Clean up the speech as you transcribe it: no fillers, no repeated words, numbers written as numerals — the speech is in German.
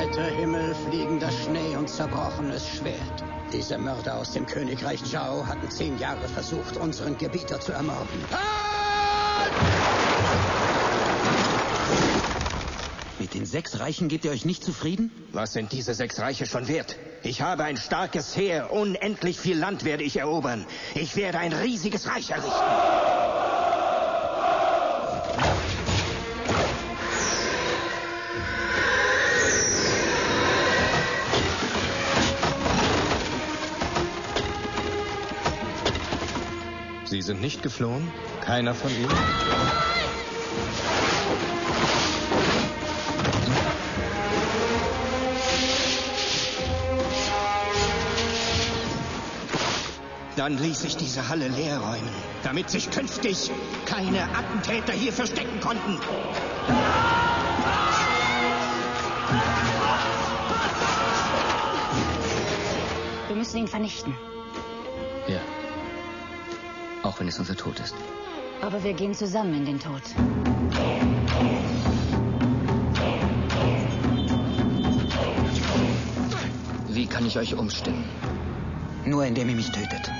Weiter Himmel, fliegender Schnee und zerbrochenes Schwert. Diese Mörder aus dem Königreich Zhao hatten 10 Jahre versucht, unseren Gebieter zu ermorden. Mit den 6 Reichen gebt ihr euch nicht zufrieden? Was sind diese 6 Reiche schon wert? Ich habe ein starkes Heer, unendlich viel Land werde ich erobern. Ich werde ein riesiges Reich errichten. Sie sind nicht geflohen? Keiner von Ihnen? Dann ließ ich diese Halle leer räumen, damit sich künftig keine Attentäter hier verstecken konnten. Wir müssen ihn vernichten. Ja. Auch wenn es unser Tod ist. Aber wir gehen zusammen in den Tod. Wie kann ich euch umstimmen? Nur indem ihr mich tötet.